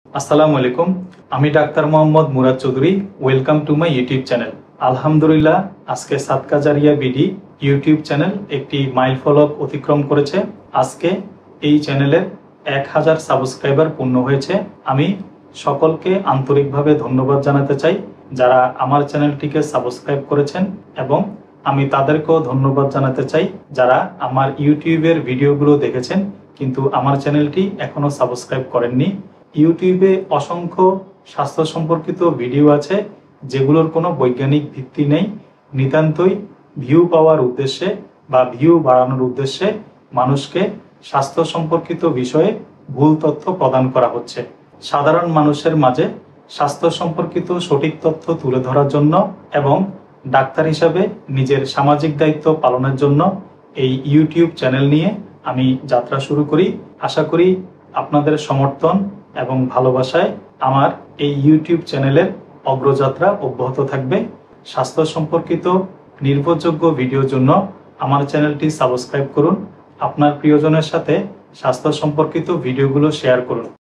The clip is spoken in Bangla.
আসসালামু আলাইকুম। আমি doctor Mohammad Murad Chowdhury. Welcome to my YouTube channel. আলহামদুলিল্লাহ, আজকে সাদকা জারিয়া বিডি ইউটিউব চ্যানেল একটি মাইলফলক অতিক্রম করেছে। আজকে এই চ্যানেলের 1000 সাবস্ক্রাইবার পূর্ণ হয়েছে। আমি সকলকে আন্তরিকভাবে ধন্যবাদ জানাতে চাই যারা আমার চ্যানেলটিকে সাবস্ক্রাইব করেছেন, এবং আমি তাদেরকেও ধন্যবাদ জানাতে চাই যারা আমার ইউটিউবের ভিডিওগুলো দেখেছেন কিন্তু আমার চ্যানেলটি এখনো সাবস্ক্রাইব করেননি। ইউটিউবে অসংখ্য স্বাস্থ্য সম্পর্কিত ভিডিও আছে যেগুলোর কোনো বৈজ্ঞানিক ভিত্তি নেই। নিতান্তই ভিউ পাওয়ার উদ্দেশ্যে বা ভিউ বাড়ানোর উদ্দেশ্যে মানুষকে স্বাস্থ্য সম্পর্কিত বিষয়ে ভুল তথ্য প্রদান করা হচ্ছে। সাধারণ মানুষের মাঝে স্বাস্থ্য সম্পর্কিত সঠিক তথ্য তুলে ধরার জন্য এবং ডাক্তার হিসাবে নিজের সামাজিক দায়িত্ব পালনের জন্য এই ইউটিউব চ্যানেল নিয়ে আমি যাত্রা শুরু করি। আশা করি আপনাদের সমর্থন এবং ভালোবাসায় আমার এই ইউটিউব চ্যানেলের অগ্রযাত্রা অব্যাহত থাকবে। স্বাস্থ্য সম্পর্কিত নির্ভরযোগ্য ভিডিওর জন্য আমার চ্যানেলটি সাবস্ক্রাইব করুন। আপনার প্রিয়জনের সাথে স্বাস্থ্য সম্পর্কিত ভিডিওগুলো শেয়ার করুন।